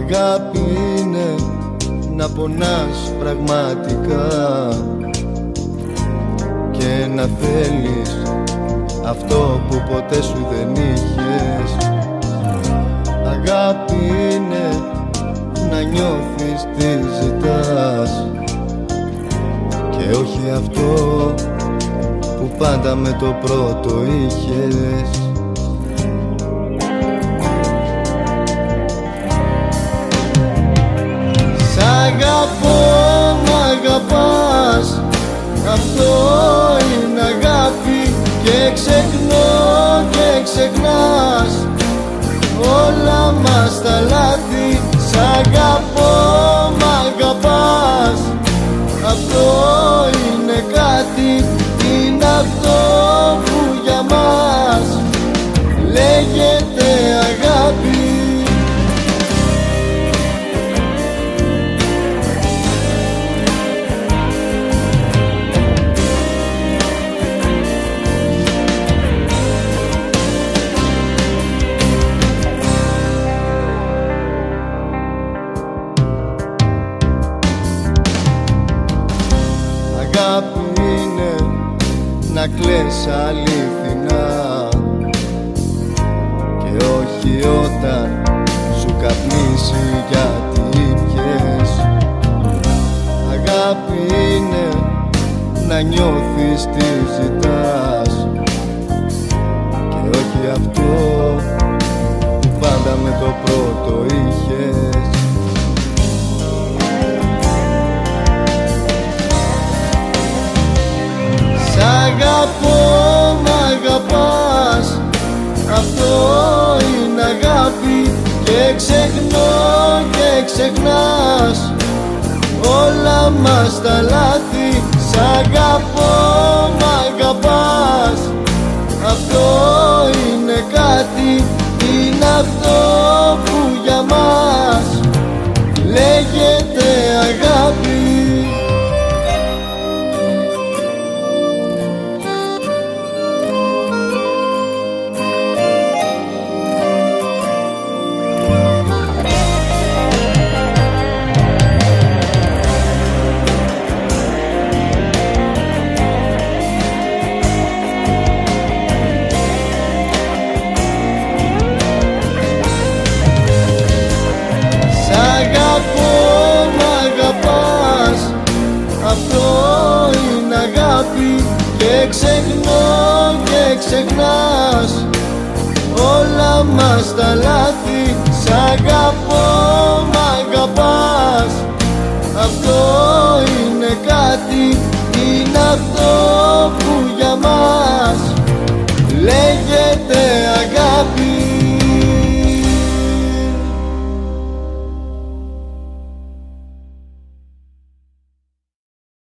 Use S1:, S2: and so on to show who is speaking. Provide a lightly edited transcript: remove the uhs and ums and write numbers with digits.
S1: Αγάπη είναι να πονάς πραγματικά και να θέλεις αυτό που ποτέ σου δεν είχες. Αγάπη είναι να νιώθεις τι ζητάς και όχι αυτό που πάντα με το πρώτο είχες. Σ' αγαπώ, μ' αγαπάς, αυτό είναι αγάπη. Και ξεχνώ και ξεχνάς όλα μας τα λάθη. Σ' αγαπώ, μ' αγαπάς, αυτό είναι κάτι. Είναι αυτό που για μας λέγεται αγάπη. Αγάπη είναι να κλαις αληθινά και όχι όταν σου καπνίσει γιατί πιες. Αγάπη είναι να νιώθεις τι ζητάς και όχι αυτό που πάντα με το πρώτο είχες. Σ' αγαπώ, μ' αγαπάς, αυτό είναι αγάπη. Και ξεχνώ και ξεχνάς όλα μας τα λάθη. Σ' αγαπώ, μ' αγαπάς, αυτό είναι κάτι. Είναι αυτό που για μας λέγεται αγάπη. Αυτό είναι αγάπη. Και ξεχνώ και ξεχνάς όλα μας τα λάθη. Σ' αγαπώ, μ' αγαπάς, αυτό είναι κάτι. Είναι αυτό που για μας λέγεται